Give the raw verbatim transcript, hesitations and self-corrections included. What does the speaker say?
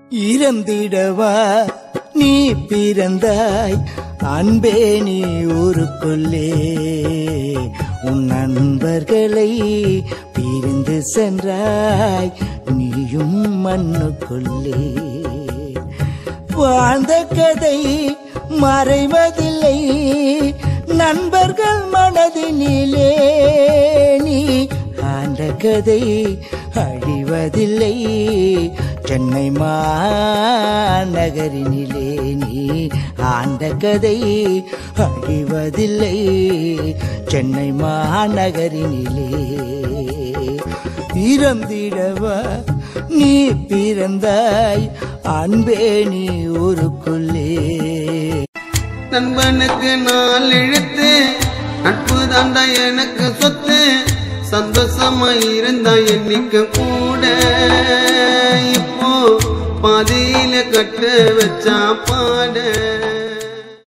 இறந்திடவா நீ பிறந்தாய் அன்பே நீ ஊருக்குள்ளே உன் நண்பர்களை பிரிந்து சென்றாய் நீயும் மண்ணுக்குள்ளே வாழ்ந்த கதை மறைவதில்லை நண்பர்கள் மனதினிலே நீ ஆண்ட கதை அழிவதில்லை சென்னை மாநகரினிலே நீ ஆண்ட கதை அழிவதில்லை சென்னை மாநகரினிலே இறந்திடவா நீ பிறந்தாய் அன்பே நீ ஊருக்குள்ளே நண்பனுக்கு நாள் இழுத்து நட்பு தாண்டா எனக்கு சொத்து சந்தோஷமா இருந்தா என்னைக்கு கூட இப்போ பாதியில கட்ட வச்சா பாட